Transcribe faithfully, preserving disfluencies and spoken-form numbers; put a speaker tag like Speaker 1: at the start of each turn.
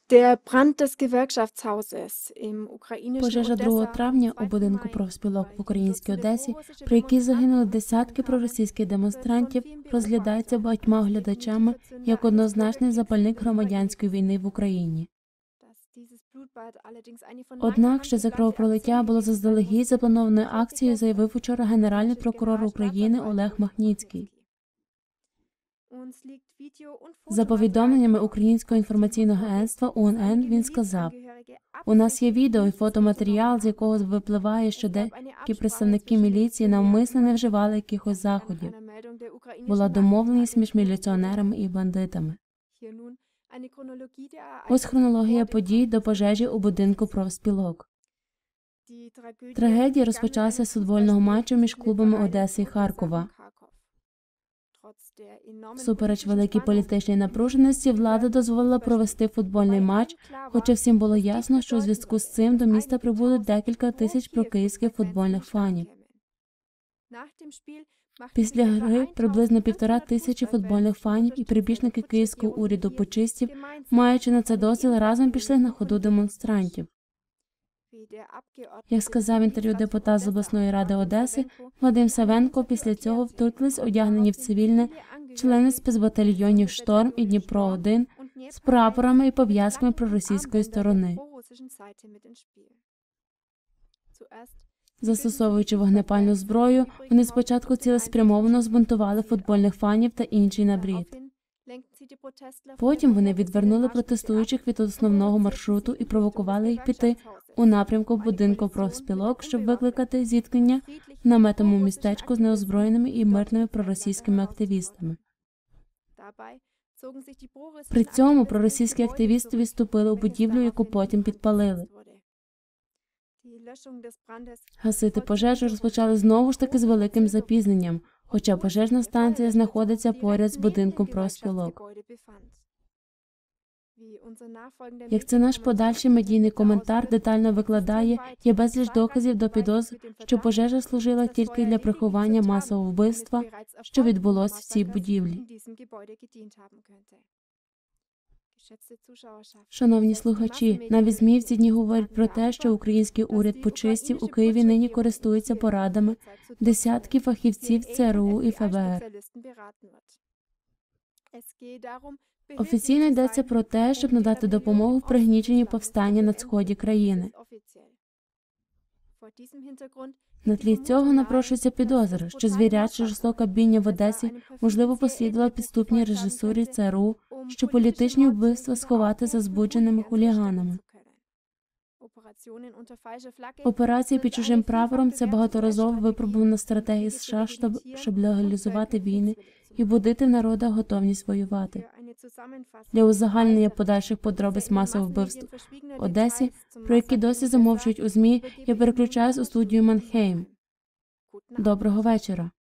Speaker 1: Пожежа другого травня у будинку профспілок в українській Одесі, при якій загинули десятки проросійських демонстрантів, розглядається багатьма оглядачами як однозначний запальник громадянської війни в Україні. Однак, що за кровопролиття було заздалегідь запланованою акцією, заявив учора Генеральний прокурор України Олег Махніцький. За повідомленнями Українського інформаційного агентства У Ен Ен, він сказав: «У нас є відео і фотоматеріал, з якого випливає, що деякі представники міліції навмисно не вживали якихось заходів. Була домовленість між міліціонерами і бандитами». Ось хронологія подій до пожежі у будинку профспілок. Трагедія розпочалася з футбольного матчу між клубами Одеси і Харкова. Всупереч великій політичній напруженості, влада дозволила провести футбольний матч, хоча всім було ясно, що у зв'язку з цим до міста прибудуть декілька тисяч прокиївських футбольних фанів. Після гри приблизно півтора тисячі футбольних фанів і прибічники київського уряду почистів, маючи на це дозвіл, разом пішли на ходу демонстрантів. Як сказав в інтерв'ю депутат з обласної ради Одеси Вадим Савенко, після цього втрутились одягнені в цивільне члени спецбатальйонів «Шторм» і «Дніпро один» з прапорами і пов'язками проросійської сторони. Застосовуючи вогнепальну зброю, вони спочатку цілеспрямовано збунтували футбольних фанів та інший набрід. Потім вони відвернули протестуючих від основного маршруту і провокували їх піти у напрямку будинку профспілок, щоб викликати зіткнення в наметовому містечку з неозброєними і мирними проросійськими активістами. При цьому проросійські активісти відступили у будівлю, яку потім підпалили. Гасити пожежу розпочали знову ж таки з великим запізненням, хоча пожежна станція знаходиться поряд з будинком профспілок. Як це наш подальший медійний коментар детально викладає, є безліч доказів до підозр, що пожежа служила тільки для приховання масового вбивства, що відбулося в цій будівлі. Шановні слухачі, навіть ЗМІ в ці дні говорять про те, що український уряд почистів у Києві нині користується порадами десятків фахівців Це Ер У і Еф Бе Ер. Офіційно йдеться про те, щоб надати допомогу в пригніченні повстання на сході країни. На тлі цього напрошується підозра, що звіряча жорстока бійня в Одесі можливо послідувала підступній режисурі Це Ер У, що політичні вбивства сховати за збудженими хуліганами. Операції під чужим прапором – це багаторазово випробувана стратегія США, щоб легалізувати війни і будити в народах готовність воювати. Для узагальнення подальших подробиць масових вбивств в Одесі, про які досі замовчують у ЗМІ, я переключаюсь у студію Манхейм. Доброго вечора.